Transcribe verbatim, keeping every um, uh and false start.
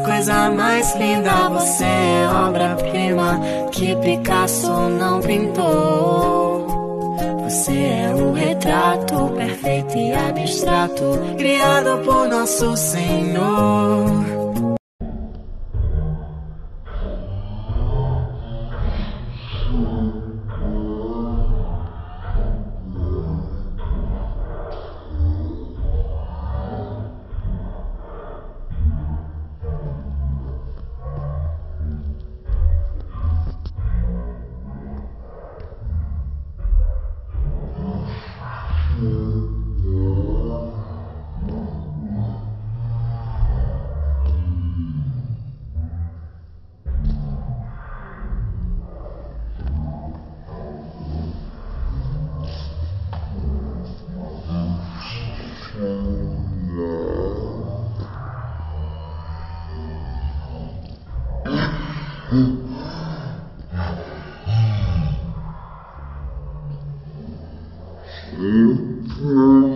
coisa mais linda. Você é obra-prima que Picasso não pintou. Você é o retrato perfeito e abstrato criado por nosso Senhor. Mm-hmm.